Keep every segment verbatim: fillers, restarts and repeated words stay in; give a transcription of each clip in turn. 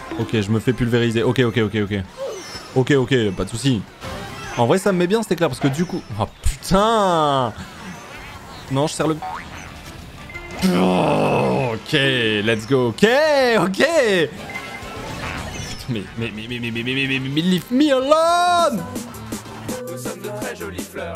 Ok, je me fais pulvériser. Ok, ok, ok, ok. Ok, ok, pas de soucis. En vrai, ça me met bien cet éclair parce que du coup... Oh putain. Non, je serre le... Oh, ok, let's go. Ok, ok. Mais, mais, mais, mais, mais, mais, mais, mais, mais, mais, leave me alone. Nous sommes de très jolies fleurs.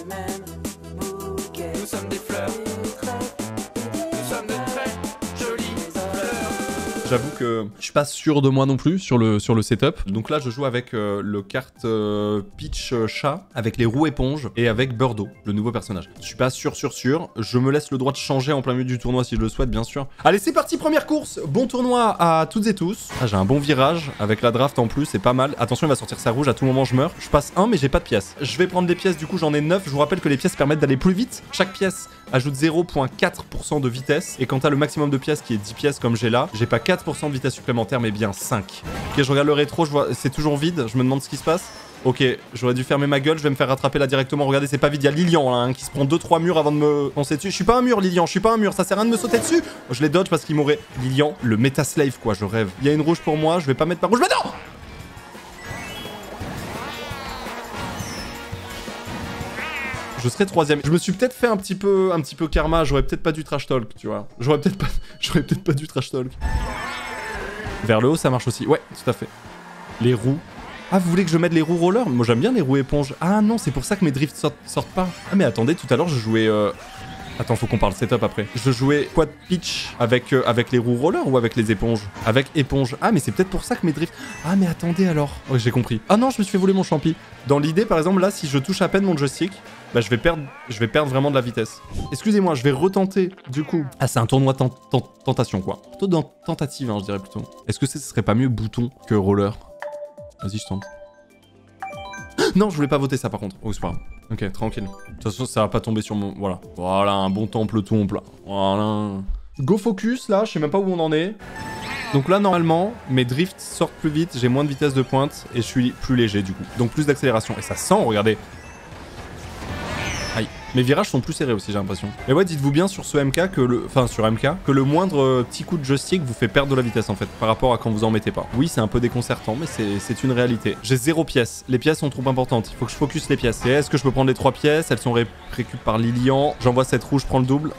Nous sommes des fleurs. Nous sommes de très jolies fleurs. J'avoue que je suis pas sûr de moi non plus sur le, sur le setup. Donc là, je joue avec euh, le carte euh, Peach euh, chat, avec les roues éponges et avec Birdo, le nouveau personnage. Je suis pas sûr, sûr, sûr. Je me laisse le droit de changer en plein milieu du tournoi si je le souhaite, bien sûr. Allez, c'est parti, première course. Bon tournoi à toutes et tous. Ah, j'ai un bon virage avec la draft en plus, c'est pas mal. Attention, il va sortir sa rouge, à tout moment je meurs. Je passe un, mais j'ai pas de pièces. Je vais prendre des pièces, du coup j'en ai neuf. Je vous rappelle que les pièces permettent d'aller plus vite. Chaque pièce ajoute zéro virgule quatre pour cent de vitesse. Et quand t'as le maximum de pièces qui est dix pièces comme j'ai là, j'ai pas quatre pour cent de vitesse supplémentaire, mais bien cinq. Ok, je regarde le rétro, je vois, c'est toujours vide. Je me demande ce qui se passe. Ok, j'aurais dû fermer ma gueule, je vais me faire rattraper là directement. Regardez, c'est pas vide, il y a Lilian là, hein, qui se prend deux trois murs avant de me foncer dessus. Je suis pas un mur, Lilian, je suis pas un mur, ça sert à rien de me sauter dessus. Je les dodge parce qu'il m'aurait... Lilian, le méta slave quoi, je rêve. Il y a une rouge pour moi, je vais pas mettre ma rouge, mais non. Je serai troisième. Je me suis peut-être fait un petit peu, un petit peu karma. J'aurais peut-être pas dû trash talk, tu vois. J'aurais peut-être pas, j'aurais peut-être pas dû trash talk. Vers le haut, ça marche aussi. Ouais, tout à fait. Les roues. Ah, vous voulez que je mette les roues roller? Moi, j'aime bien les roues éponges. Ah non, c'est pour ça que mes drifts sortent, sortent pas. Ah mais attendez, tout à l'heure, je jouais. Euh... Attends, faut qu'on parle setup après. Je jouais quad pitch avec, euh, avec les roues roller ou avec les éponges? Avec éponge. Ah, mais c'est peut-être pour ça que mes drifts... Ah, mais attendez alors. Oh, j'ai compris. Ah non, je me suis fait voler mon champi. Dans l'idée, par exemple, là, si je touche à peine mon joystick, bah, je vais perdre, je vais perdre vraiment de la vitesse. Excusez-moi, je vais retenter, du coup. Ah, c'est un tournoi tent tent tentation, quoi. Plutôt dans tentative, hein, je dirais plutôt. Est-ce que ce serait pas mieux bouton que roller? Vas-y, je tente. Non, je voulais pas voter ça, par contre. Oh, c'est pas grave. Ok, tranquille. De toute façon, ça va pas tomber sur mon... Voilà. Voilà, un bon temple tombe. Voilà. Go focus, là. Je sais même pas où on en est. Donc là, normalement, mes drifts sortent plus vite. J'ai moins de vitesse de pointe. Et je suis plus léger, du coup. Donc plus d'accélération. Et ça sent, regardez. Aïe. Mes virages sont plus serrés aussi, j'ai l'impression. Mais ouais, dites-vous bien sur ce M K que le... Enfin, sur M K, que le moindre euh, petit coup de joystick vous fait perdre de la vitesse, en fait, par rapport à quand vous en mettez pas. Oui, c'est un peu déconcertant, mais c'est une réalité. J'ai zéro pièce. Les pièces sont trop importantes. Il faut que je focus les pièces. Et est-ce que je peux prendre les trois pièces? Elles sont ré récup par Lilian. J'envoie cette rouge, je prends le double.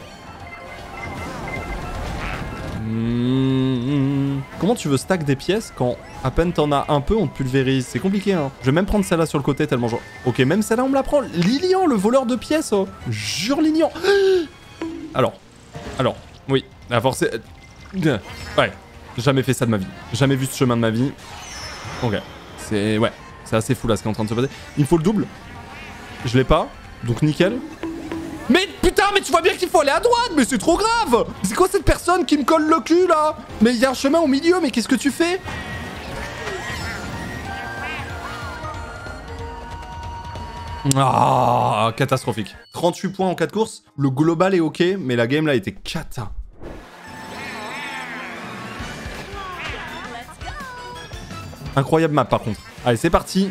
Mmh. Comment tu veux stack des pièces quand à peine t'en as un peu, on te pulvérise? C'est compliqué, hein. Je vais même prendre celle-là sur le côté tellement genre... Ok, même celle-là, on me la prend. Lilian, le voleur de pièces, oh. Jure, Lilian. Alors, alors, oui, la force... Ouais, jamais fait ça de ma vie. Jamais vu ce chemin de ma vie. Ok, c'est... Ouais, c'est assez fou là ce qui est en train de se passer. Il me faut le double. Je l'ai pas, donc nickel. Mais putain, mais tu vois bien qu'il faut aller à droite, mais c'est trop grave. C'est quoi cette personne qui me colle le cul là? Mais il y a un chemin au milieu, mais qu'est-ce que tu fais? Ah, catastrophique. trente-huit points en quatre courses. Le global est ok, mais la game là était cata. Incroyable map par contre. Allez, c'est parti.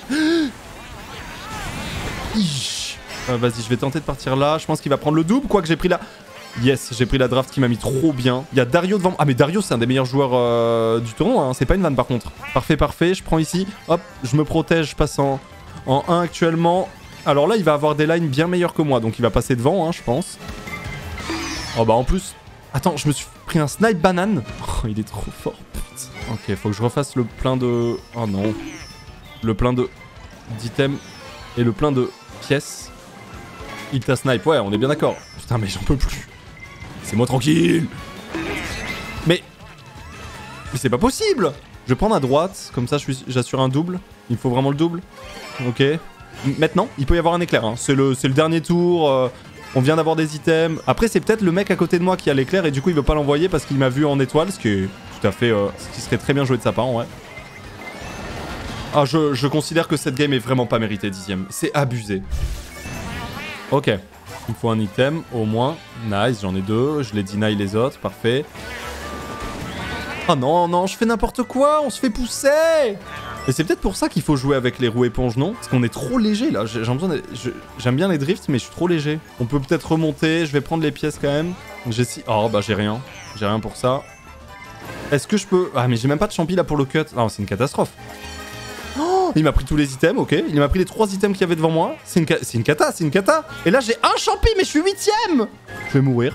Euh, Vas-y, je vais tenter de partir là. Je pense qu'il va prendre le double, quoique j'ai pris la... Yes, j'ai pris la draft qui m'a mis trop bien. Il y a Dario devant... Ah, mais Dario, c'est un des meilleurs joueurs euh, du tournoi. Hein. C'est pas une vanne, par contre. Parfait, parfait. Je prends ici. Hop, je me protège. Je passe en, en un actuellement. Alors là, il va avoir des lines bien meilleures que moi. Donc, il va passer devant, hein, je pense. Oh, bah, en plus... Attends, je me suis pris un snipe banane. Oh, il est trop fort, putain. Ok, faut que je refasse le plein de... Oh, non. Le plein de... d'items et le plein de pièces. Il t'a snipe, ouais, on est bien d'accord. Putain, mais j'en peux plus. C'est moi tranquille. Mais... Mais c'est pas possible. Je vais prendre à droite, comme ça j'assure un double. Il me faut vraiment le double. Ok. Maintenant, il peut y avoir un éclair. Hein. C'est le, le dernier tour. Euh, on vient d'avoir des items. Après, c'est peut-être le mec à côté de moi qui a l'éclair et du coup, il veut pas l'envoyer parce qu'il m'a vu en étoile, ce qui est tout à fait... Euh, ce qui serait très bien joué de sa part, en vrai. Ah, je, je considère que cette game est vraiment pas méritée dixième. C'est abusé. Ok. Il me faut un item, au moins. Nice, j'en ai deux. Je les deny les autres, parfait. Oh non, non, je fais n'importe quoi. On se fait pousser. Et c'est peut-être pour ça qu'il faut jouer avec les roues éponges, non? Parce qu'on est trop léger, là. J'ai besoin de... J'aime bien les drifts, mais je suis trop léger. On peut peut-être remonter. Je vais prendre les pièces, quand même. J'ai si... Oh, bah, j'ai rien. J'ai rien pour ça. Est-ce que je peux... Ah mais j'ai même pas de champi là pour le cut. Non, c'est une catastrophe. Oh, il m'a pris tous les items, ok. Il m'a pris les trois items qu'il y avait devant moi. C'est une, ca... une cata, c'est une cata. Et là j'ai un champi mais je suis huitième. Je vais mourir.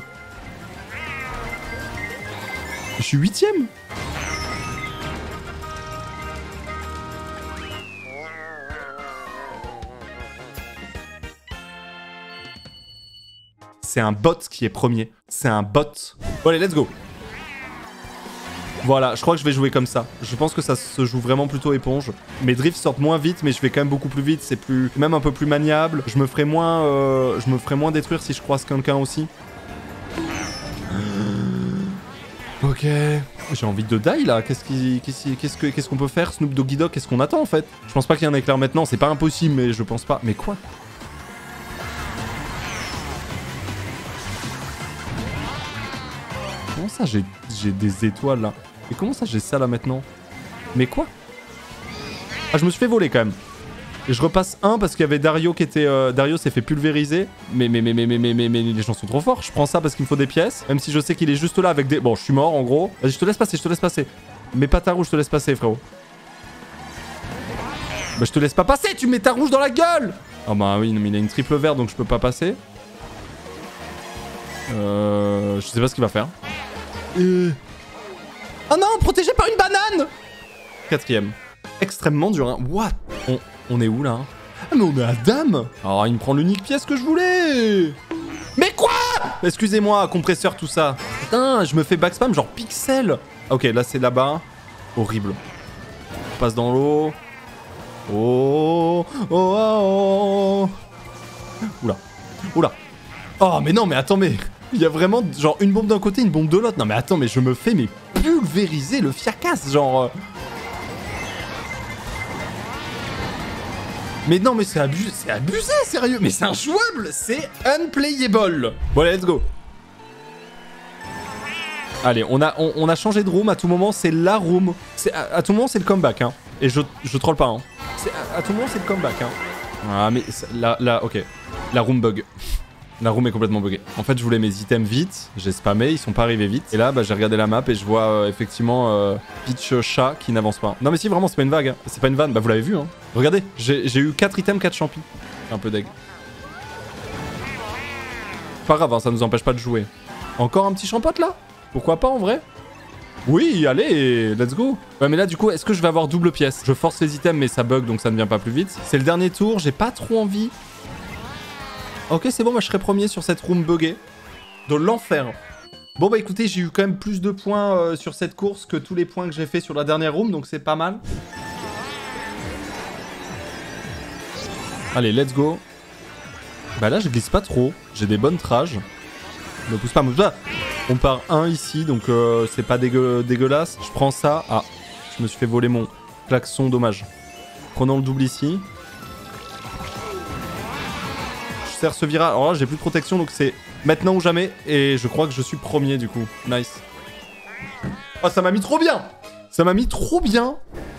Je suis huitième. C'est un bot qui est premier. C'est un bot. Bon allez, let's go. Voilà, je crois que je vais jouer comme ça. Je pense que ça se joue vraiment plutôt éponge. Mes drifts sortent moins vite, mais je vais quand même beaucoup plus vite. C'est plus, même un peu plus maniable. Je me ferai moins, euh... je me ferai moins détruire si je croise quelqu'un aussi. Ok. J'ai envie de die là. Qu'est-ce qui... qu'est-ce qu'est-ce que... qu'est-ce qu'on peut faire, Snoop Doggy Dogg? Qu'est-ce qu'on attend en fait? Je pense pas qu'il y ait un éclair maintenant. C'est pas impossible, mais je pense pas. Mais quoi? Comment ça j'ai des étoiles là? Et comment ça j'ai ça là maintenant? Mais quoi? Ah, je me suis fait voler quand même. Et je repasse un parce qu'il y avait Dario qui était... Euh, Dario s'est fait pulvériser. Mais, mais, mais, mais, mais, mais, mais, mais, les gens sont trop forts. Je prends ça parce qu'il me faut des pièces. Même si je sais qu'il est juste là avec des... Bon, je suis mort en gros. Vas-y, je te laisse passer, je te laisse passer. Mets pas ta rouge, je te laisse passer, frérot. Bah, je te laisse pas passer, tu mets ta rouge dans la gueule! Ah bah oui, non, mais il a une triple verte donc je peux pas passer. Euh... Je sais pas ce qu'il va faire. Euh... Oh non, protégé par une banane! Quatrième. Extrêmement dur, hein. What? On, on est où, là? Ah, mais on est à dame! Alors, il me prend l'unique pièce que je voulais! Mais quoi? Excusez-moi, compresseur, tout ça. Putain, je me fais backspam genre pixel. Ok, là, c'est là-bas. Horrible. On passe dans l'eau. Oh, oh, oh, oh. Oula. Oula. Oh, mais non, mais attends, mais... Il y a vraiment genre une bombe d'un côté, une bombe de l'autre. Non mais attends, mais je me fais mais pulvériser le fiacasse, genre... Euh... Mais non, mais c'est abusé, c'est abusé, sérieux. Mais c'est injouable, c'est unplayable. Bon allez, let's go. Allez, on a, on, on a changé de room. À tout moment, c'est la room. À, à tout moment, c'est le comeback, hein. Et je, je troll pas, hein. À, à tout moment, c'est le comeback, hein. Ah mais là, là, ok. La room bug. La room est complètement buggée. En fait, je voulais mes items vite. J'ai spammé, ils sont pas arrivés vite. Et là, bah, j'ai regardé la map et je vois euh, effectivement euh, Peach Chat qui n'avance pas. Non mais si, vraiment, c'est pas une vague. Hein. C'est pas une vanne. Bah vous l'avez vu, hein. Regardez, j'ai eu quatre items, quatre champis. Un peu deg. Pas grave, hein, ça nous empêche pas de jouer. Encore un petit champote là? Pourquoi pas en vrai? Oui, allez, let's go. Ouais, mais là, du coup, est-ce que je vais avoir double pièce? Je force les items, mais ça bug, donc ça ne vient pas plus vite. C'est le dernier tour, j'ai pas trop envie. Ok, c'est bon, moi je serai premier sur cette room buggée. De l'enfer. Bon bah écoutez, j'ai eu quand même plus de points euh, sur cette course que tous les points que j'ai fait sur la dernière room, donc c'est pas mal. Allez, let's go. Bah là, je glisse pas trop. J'ai des bonnes trages. Me pousse pas, me pousse pas. On part un ici, donc euh, c'est pas dégueu dégueulasse. Je prends ça. Ah, je me suis fait voler mon klaxon, dommage. Prenons le double ici. Ce virage. Alors là, j'ai plus de protection, donc c'est maintenant ou jamais. Et je crois que je suis premier, du coup. Nice. Oh, ça m'a mis trop bien. Ça m'a mis trop bien.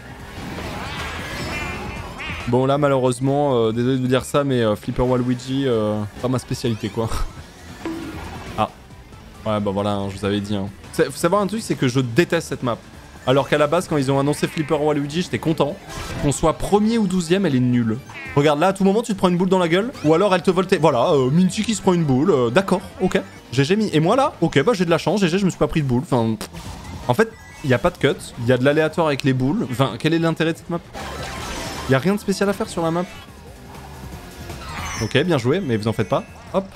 Bon, là, malheureusement, euh, désolé de vous dire ça, mais euh, Flipper Waluigi, euh, pas ma spécialité, quoi. Ah. Ouais, bah voilà, hein, je vous avais dit. Hein. Faut savoir un truc, c'est que je déteste cette map. Alors qu'à la base, quand ils ont annoncé Flipper Waluigi, j'étais content. Qu'on soit premier ou douzième, elle est nulle. Regarde, là, à tout moment, tu te prends une boule dans la gueule. Ou alors, elle te volte. Voilà, euh, Minty qui se prend une boule. Euh, D'accord, ok. G G mis. Et moi, là, ok, bah j'ai de la chance. G G, je me suis pas pris de boule. Enfin, en fait, il n'y a pas de cut. Il y a de l'aléatoire avec les boules. Enfin, quel est l'intérêt de cette map? Il n'y a rien de spécial à faire sur la map. Ok, bien joué, mais vous en faites pas. Hop.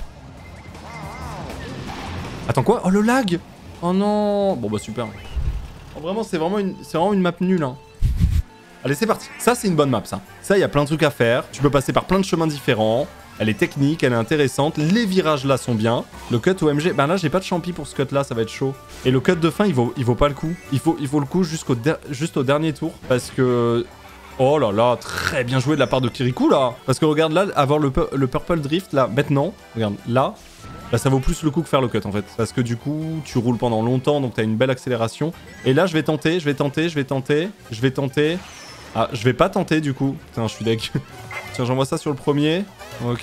Attends, quoi? Oh, le lag! Oh non! Bon, bah super. Oh, vraiment, c'est vraiment, une... vraiment une map nulle, hein. Allez, c'est parti. Ça, c'est une bonne map, ça. Ça, il y a plein de trucs à faire. Tu peux passer par plein de chemins différents. Elle est technique, elle est intéressante. Les virages, là, sont bien. Le cut O M G... Ben là, j'ai pas de champi pour ce cut-là, ça va être chaud. Et le cut de fin, il vaut, il vaut pas le coup. Il faut, il faut le coup jusqu'au der... juste au dernier tour. Parce que... Oh là là, très bien joué de la part de Kirikou, là. Parce que regarde, là, avoir le, pu le Purple Drift, là, maintenant... Regarde, là... Là, ça vaut plus le coup que faire le cut, en fait. Parce que du coup, tu roules pendant longtemps, donc t'as une belle accélération. Et là, je vais tenter, je vais tenter, je vais tenter, je vais tenter... Ah, je vais pas tenter du coup. Putain, je suis deg. Tiens, j'envoie ça sur le premier. Ok.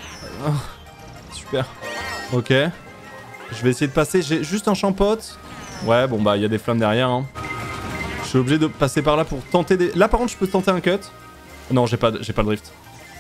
Oh, super. Ok. Je vais essayer de passer. J'ai juste un champote. Ouais, bon bah il y a des flammes derrière. Hein. Je suis obligé de passer par là pour tenter des... Là par contre je peux tenter un cut. Non, j'ai pas, j'ai pas le drift.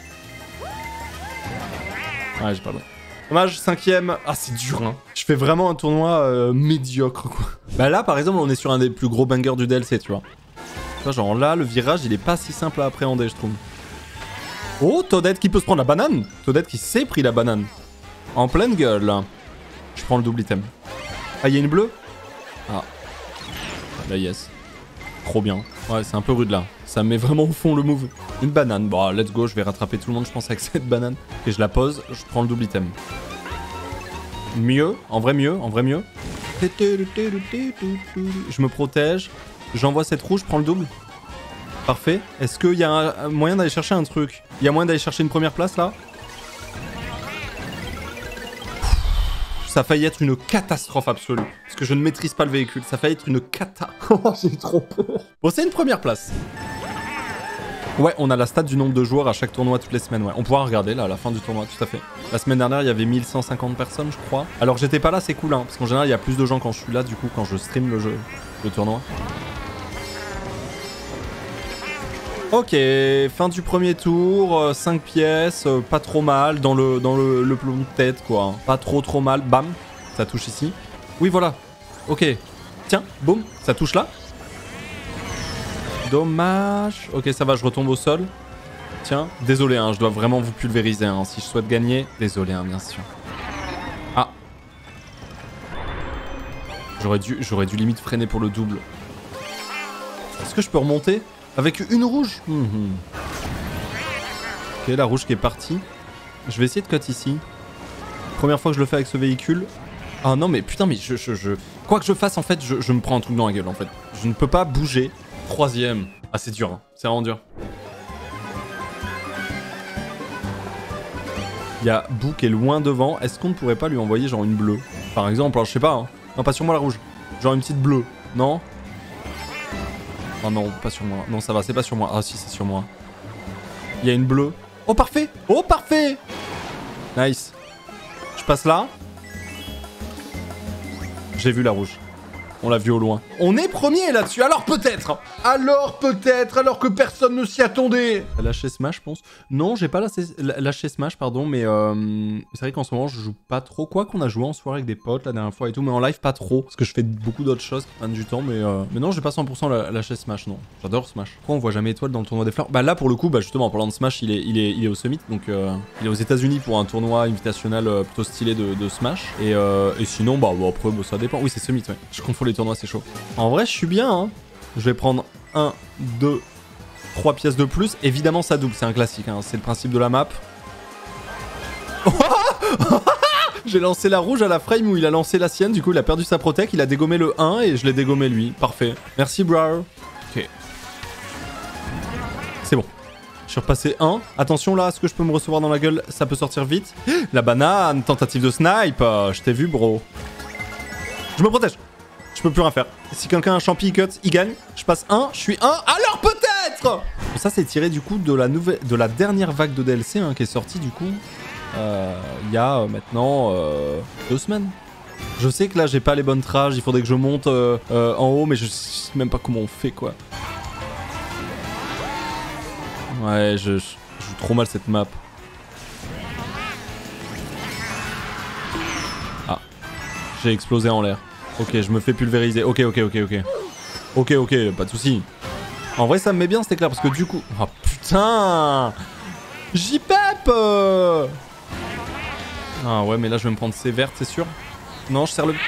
Ouais, j'ai pas le drift. Dommage, cinquième. Ah, c'est dur, hein. Je fais vraiment un tournoi euh, médiocre, quoi. Bah là, par exemple, on est sur un des plus gros bangers du D L C, tu vois. Tu vois, genre là, le virage, il est pas si simple à appréhender, je trouve. Oh, Toadette qui peut se prendre la banane. Toadette qui s'est pris la banane. En pleine gueule, là. Je prends le double item. Ah, il y a une bleue? Ah. Là, yes. Trop bien. Ouais, c'est un peu rude, là. Ça met vraiment au fond le move. Une banane. Bon, let's go, je vais rattraper tout le monde, je pense, avec cette banane. Ok, je la pose, je prends le double item. Mieux, en vrai mieux, en vrai mieux. Je me protège. J'envoie cette rouge, je prends le double. Parfait. Est-ce qu'il y a un moyen d'aller chercher un truc? Il y a moyen d'aller chercher une première place, là? Ça a failli être une catastrophe absolue. Parce que je ne maîtrise pas le véhicule. Ça a failli être une cata. J'ai trop peur. Bon, c'est une première place. Ouais, on a la stat du nombre de joueurs à chaque tournoi toutes les semaines. Ouais, on pourra regarder là à la fin du tournoi, tout à fait. La semaine dernière, il y avait mille cent cinquante personnes, je crois. Alors, j'étais pas là, c'est cool, hein. Parce qu'en général, il y a plus de gens quand je suis là, du coup, quand je stream le jeu, le tournoi. Ok, fin du premier tour, euh, cinq pièces, euh, pas trop mal, dans le, dans le, le plomb de tête, quoi. Hein. Pas trop trop mal, bam, ça touche ici. Oui, voilà, ok. Tiens, boum, ça touche là. Dommage. Ok, ça va, je retombe au sol. Tiens, désolé, hein, je dois vraiment vous pulvériser, hein, si je souhaite gagner. Désolé, hein, bien sûr. Ah. J'aurais dû, j'aurais dû limite freiner pour le double. Est-ce que je peux remonter ? Avec une rouge mmh. Ok, la rouge qui est partie. Je vais essayer de cut ici. Première fois que je le fais avec ce véhicule. Ah non, mais putain, mais je... je, je... Quoi que je fasse, en fait, je, je me prends un truc dans la gueule, en fait. Je ne peux pas bouger. Troisième. Ah, c'est dur, hein. C'est vraiment dur. Il y a Boo qui est loin devant. Est-ce qu'on ne pourrait pas lui envoyer, genre, une bleue? Par exemple, alors, je sais pas, hein. Non, pas sur moi, la rouge. Genre une petite bleue. Non? Oh non, pas sur moi. Non, ça va, c'est pas sur moi. Ah si, c'est sur moi. Il y a une bleue. Oh, parfait! Oh, parfait! Nice. Je passe là. J'ai vu la rouge. On l'a vu au loin. On est premier là-dessus, alors peut-être Alors peut-être, alors que personne ne s'y attendait. Lâché Smash, je pense. Non, j'ai pas lâché, lâché Smash, pardon, mais euh, c'est vrai qu'en ce moment, je joue pas trop. Quoi qu'on a joué en soirée avec des potes la dernière fois et tout, mais en live, pas trop. Parce que je fais beaucoup d'autres choses qui prennent du temps, mais, euh, mais non, j'ai pas cent pour cent lâché Smash, non. J'adore Smash. Pourquoi on voit jamais étoile dans le tournoi des fleurs? Bah là, pour le coup, bah justement, en parlant de Smash, il est, il est, il est au Summit, donc euh, il est aux États-Unis pour un tournoi invitationnel euh, plutôt stylé de, de Smash. Et, euh, et sinon, bah bon, après, bah, ça dépend. Oui, c'est Summit, ouais. Je confonds les tournois, c'est chaud. En vrai, je suis bien, hein. Je vais prendre un, deux, trois pièces de plus. Évidemment, ça double, c'est un classique, hein. C'est le principe de la map. J'ai lancé la rouge à la frame où il a lancé la sienne. Du coup, il a perdu sa protec. Il a dégommé le un et je l'ai dégommé lui. Parfait. Merci, bro. Ok. C'est bon. Je suis repassé un. Attention là, est-ce que je peux me recevoir dans la gueule? Ça peut sortir vite. La banane, tentative de snipe. Je t'ai vu, bro. Je me protège. Je peux plus rien faire. Si quelqu'un a un champi, il cut, il gagne. Je passe un, je suis un. Alors peut-être. Ça, c'est tiré du coup de la nouvelle, de la dernière vague de D L C hein, qui est sortie du coup. Il euh, y a euh, maintenant euh, deux semaines. Je sais que là, j'ai pas les bonnes trages. Il faudrait que je monte euh, euh, en haut, mais je sais même pas comment on fait quoi. Ouais, je, je, je joue trop mal cette map. Ah, j'ai explosé en l'air. Ok, je me fais pulvériser. Ok, ok, ok, ok. Ok, ok, pas de soucis. En vrai, ça me met bien cet éclair parce que du coup... Oh putain! J-Pep! Ah ouais, mais là, je vais me prendre ces vertes, c'est sûr. Non, je serre le...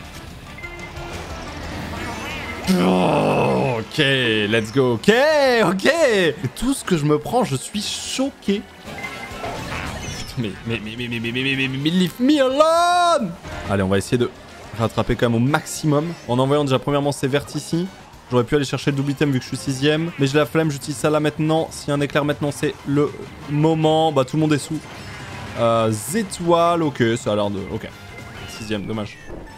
Oh, ok, let's go. Ok, ok. Et tout ce que je me prends, je suis choqué. Mais, mais, mais, mais, mais, mais, mais, mais, mais, mais, leave me alone! Allez, on va essayer de... rattraper quand même au maximum en envoyant déjà premièrement ces vertes ici. J'aurais pu aller chercher le double item vu que je suis sixième, mais j'ai la flemme, j'utilise ça là maintenant. S'il y a un éclair maintenant, c'est le moment. Bah tout le monde est sous euh, étoiles. Ok, ça a l'air de... Ok, sixième, dommage.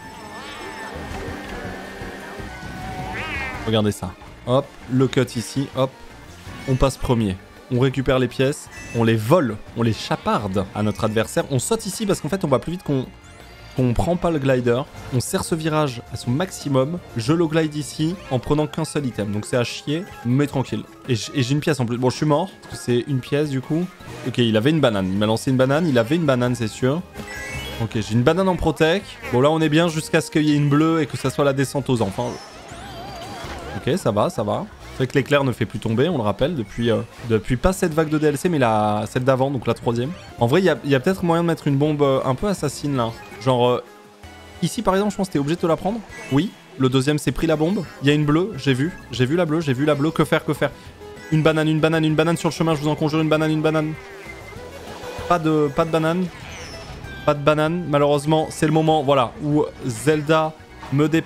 Regardez ça. Hop, le cut ici, hop. On passe premier. On récupère les pièces, on les vole, on les chaparde à notre adversaire. On saute ici parce qu'en fait on va plus vite qu'on... qu'on prend pas le glider, on serre ce virage à son maximum, je le glide ici en prenant qu'un seul item. Donc c'est à chier, mais tranquille. Et j'ai une pièce en plus. Bon, je suis mort, parce que c'est une pièce du coup. Ok, il avait une banane. Il m'a lancé une banane, il avait une banane, c'est sûr. Ok, j'ai une banane en protec. Bon, là, on est bien jusqu'à ce qu'il y ait une bleue et que ça soit la descente aux enfants. Ok, ça va, ça va. C'est vrai que l'éclair ne fait plus tomber, on le rappelle, depuis, euh, depuis pas cette vague de D L C, mais la, celle d'avant, donc la troisième. En vrai, il y a, y a peut-être moyen de mettre une bombe euh, un peu assassine, là. Genre, euh, ici, par exemple, je pense que t'es obligé de te la prendre. Oui, le deuxième s'est pris la bombe. Il y a une bleue, j'ai vu. J'ai vu la bleue, j'ai vu la bleue. Que faire, que faire? Une banane, une banane, une banane sur le chemin, je vous en conjure, une banane, une banane. Pas de, pas de banane. Pas de banane, malheureusement, c'est le moment, voilà, où Zelda me dé...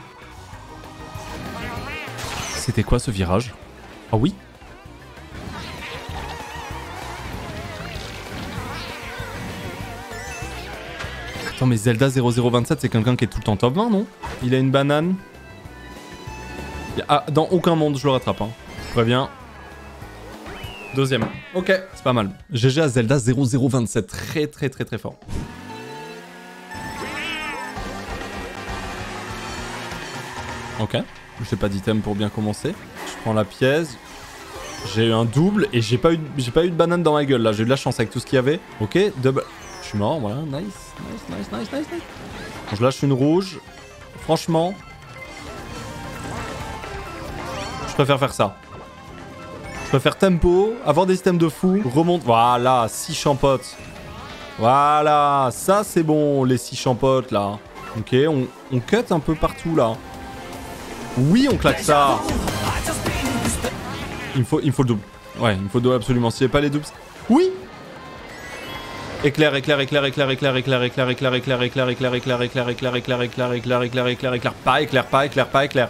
C'était quoi ce virage? Ah oui? Attends, mais Zelda zéro zéro vingt-sept, c'est quelqu'un qui est tout le temps top vingt, non? Il a une banane. Ah, dans aucun monde, je le rattrape, hein. Très bien. Deuxième. Ok, c'est pas mal. G G à Zelda zéro zéro vingt-sept, très très très très fort. Ok, j'ai pas d'item pour bien commencer. Je prends la pièce. J'ai eu un double et j'ai pas eu, j'ai pas eu de banane dans ma gueule là. J'ai eu de la chance avec tout ce qu'il y avait. Ok, double. Je suis mort, voilà. Nice, nice, nice, nice, nice, nice. Bon, je lâche une rouge. Franchement, je préfère faire ça. Je préfère tempo, avoir des items de fou, remonte. Voilà, six champotes. Voilà, ça c'est bon, les six champotes là. Ok, on, on cut un peu partout là. Oui, on claque ça. Il me faut, il me faut le double. Ouais, il me faut le double absolument. S'il n'y avait pas les doubles... Oui. Éclair, éclair, éclair, éclair, éclair, éclair, éclair, éclair, éclair, éclair, éclair, éclair, éclair, éclair, éclair, éclair, éclair, éclair, éclair, éclair, pas éclair, pas éclair, pas éclair.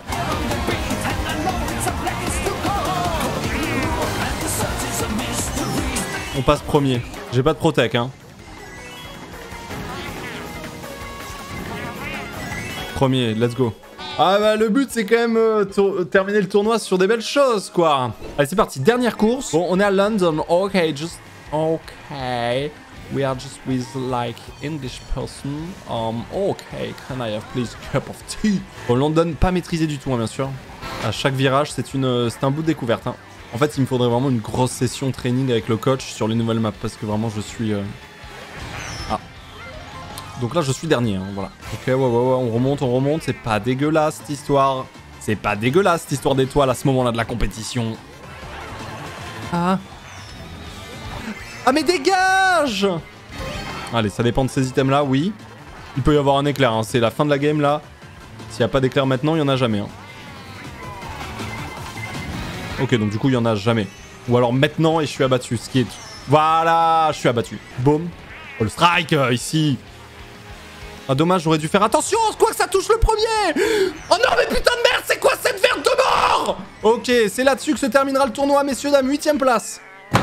On passe premier. J'ai pas de protec, hein. Premier, let's go. Ah bah le but c'est quand même euh, terminer le tournoi sur des belles choses quoi. Allez c'est parti, dernière course. Bon on est à London, ok, just... Ok. We are just with like English person. Um, ok, can I have please a cup of tea? Bon London pas maîtrisé du tout hein, bien sûr. À chaque virage c'est une, c'est un bout de découverte hein. En fait il me faudrait vraiment une grosse session training avec le coach sur les nouvelles maps parce que vraiment je suis... Euh... Ah. Donc là, je suis dernier, hein, voilà. Ok, ouais, ouais, ouais, on remonte, on remonte. C'est pas dégueulasse, cette histoire. C'est pas dégueulasse, cette histoire d'étoiles à ce moment-là de la compétition. Ah. Ah, mais dégage! Allez, ça dépend de ces items-là, oui. Il peut y avoir un éclair, hein. C'est la fin de la game, là. S'il n'y a pas d'éclair maintenant, il n'y en a jamais. Hein. Ok, donc du coup, il n'y en a jamais. Ou alors maintenant, et je suis abattu, ce qui est... Voilà, je suis abattu. Boum. Oh, le strike, euh, ici. Ah dommage, j'aurais dû faire attention, quoi que ça touche le premier. Oh non mais putain de merde, c'est quoi cette verte de mort? Ok, c'est là-dessus que se terminera le tournoi, messieurs, dames, huitième place.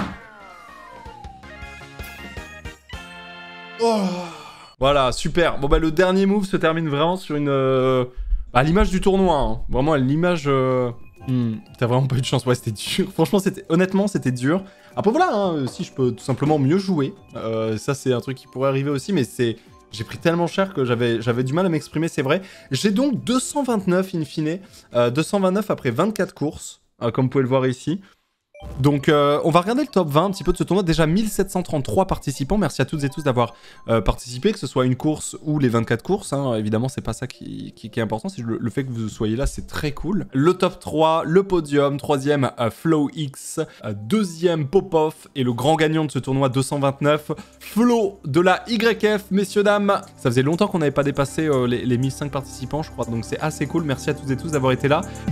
Oh. Voilà, super. Bon bah le dernier move se termine vraiment sur une... Euh... à l'image du tournoi, hein. Vraiment à l'image... Euh... Hmm, t'as vraiment pas eu de chance, ouais c'était dur. Franchement, c'était honnêtement, c'était dur. Après voilà, hein, si je peux tout simplement mieux jouer. Euh, ça c'est un truc qui pourrait arriver aussi, mais c'est... J'ai pris tellement cher que j'avais j'avais du mal à m'exprimer, c'est vrai. J'ai donc deux cent vingt-neuf in fine. Euh, deux cent vingt-neuf après vingt-quatre courses, euh, comme vous pouvez le voir ici. Donc euh, on va regarder le top vingt un petit peu de ce tournoi. Déjà mille sept cent trente-trois participants. Merci à toutes et tous d'avoir euh, participé, que ce soit une course ou les vingt-quatre courses. Hein. Évidemment, c'est pas ça qui, qui, qui est important. C'est le, le fait que vous soyez là, c'est très cool. Le top trois, le podium. Troisième, euh, Flow X. Euh, deuxième, Popov. Et le grand gagnant de ce tournoi deux cent vingt-neuf, Flo de la Y F. Messieurs, dames, ça faisait longtemps qu'on n'avait pas dépassé euh, les, les mille cinq participants, je crois. Donc c'est assez cool. Merci à toutes et tous d'avoir été là.